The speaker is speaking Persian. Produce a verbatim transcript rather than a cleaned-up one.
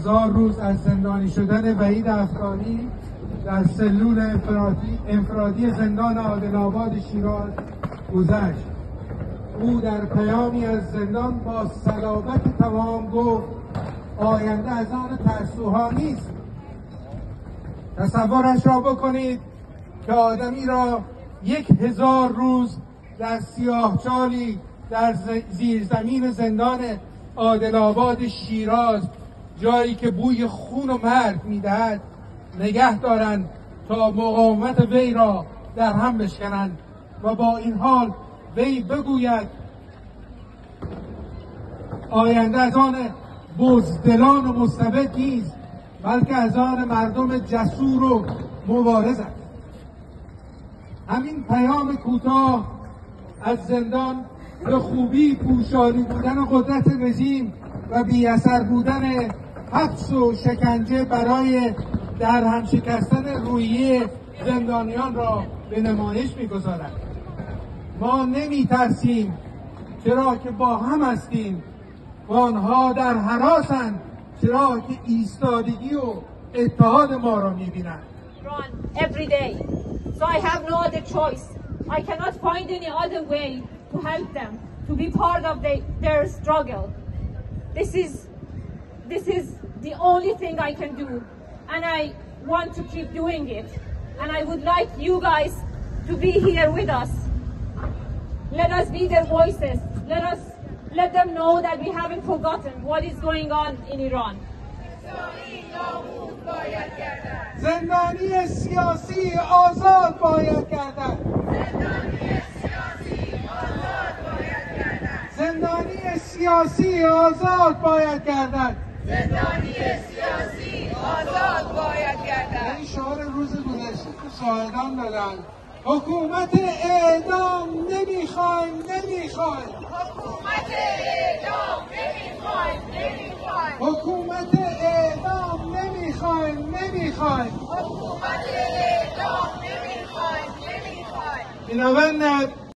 هزار روز از زندانی شدن وحید افغانی در سلول انفرادی, انفرادی زندان عادل‌آباد شیراز گذشت. او در پیامی از زندان با صلابت تمام گفت آینده از آن ترسوها نیست. تصورش را بکنید که آدمی را یک هزار روز در سیاهچالی در زیرزمین زندان عادل‌آباد شیراز، جایی که بوی خون و مرگ میدهد، نگه دارند تا مقاومت وی را در هم بشکنند و با این حال وی بگوید آینده از آن بزدلان و مستبد نیست، بلکه از آن مردم جسور و مبارز است. همین پیام کوتاه از زندان به خوبی پوشالی بودن و قدرت رژیم و بی اثر بودن حبس و شکنجه برای در هم شکستن روحیه زندانیان را به نمایش می‌گذارد. ما نمی ترسیم، چرا که با هم هستیم و آنها در هراسند، چرا که ایستادگی و اتحاد ما را می‌بینند. Every day, so I have no other choice. I cannot find any other way to help them, to be part of the, their struggle. This is, this is the only thing I can do, and I want to keep doing it. And I would like you guys to be here with us. Let us be their voices. Let us let them know that we haven't forgotten what is going on in Iran. زندانی سیاسی آزاد باید گردد. زندانی سیاسی آزاد باید گردد. زندانی سیاسی آزاد باید گردد. این شعار روز گذشته که شاهدان دادن. حکومت اعدام نمیخوایم نمیخوایم. حکومت اعدام نمیخوایم نمیخوایم. حکومت اعدام نمیخوایم نمیخوایم. حکومت اعدام نمیخوایم نمیخوایم. اینو